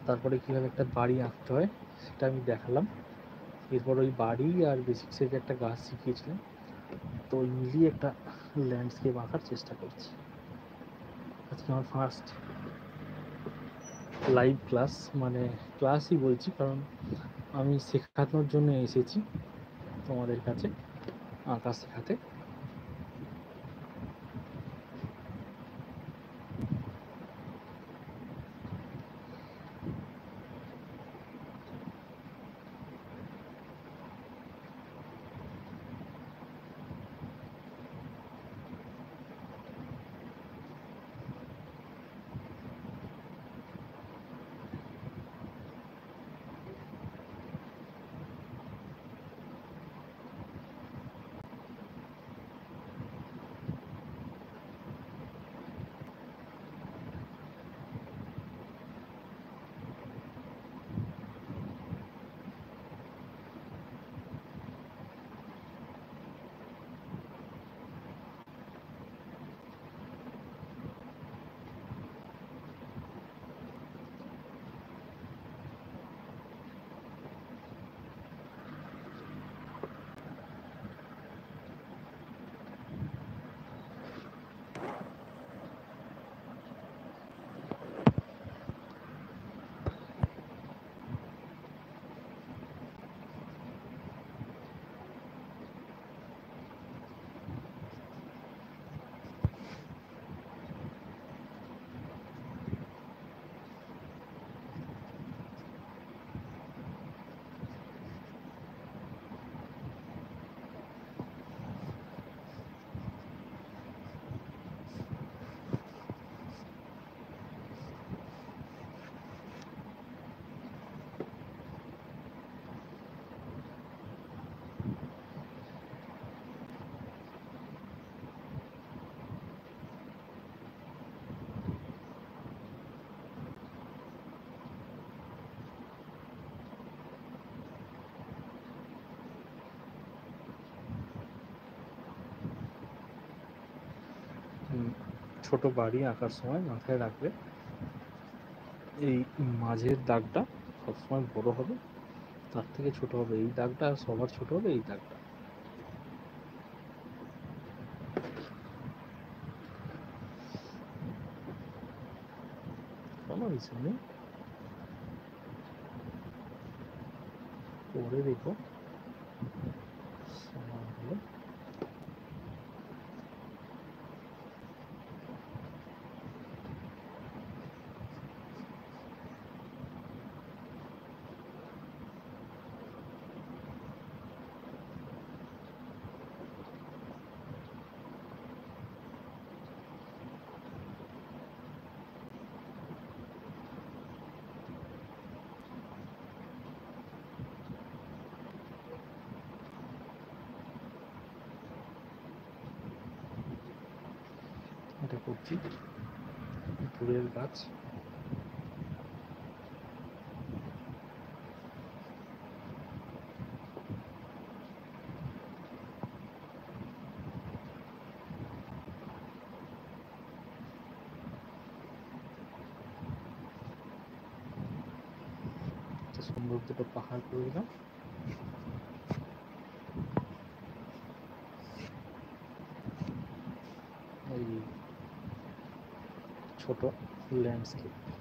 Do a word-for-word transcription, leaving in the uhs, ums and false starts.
তারপরে কীভাবে একটা বাড়ি আঁকতে হয় সেটা আমি দেখালাম। এরপর ওই বাড়ি আর বেসিক্সের যে একটা গাছ শিখিয়েছিলাম, তো ওই মিলিয়ে একটা ল্যান্ডস্কেপ আঁকার চেষ্টা করছি। আজকে আমার ফার্স্ট লাইভ ক্লাস, মানে ক্লাসই বলছি, কারণ আমি শেখানোর জন্য এসেছি তোমাদের কাছে, আঁকা শেখাতে। ছোট বাড়ি আঁকার সময় মাথায় রাখবে এই মাঝের দাগটা সবসময় বড় হবে, তার থেকে ছোট হবে এই দাগটা, আর সবার ছোট হবে এই দাগটা। কোনো রিজন নেই, পরে দেখো সময় হলে। এটা করছি ফুলের গাছ। সুন্দর দুটো পাহাড় করে দিলাম। এই ছোট ল্যান্ডস্কেপ।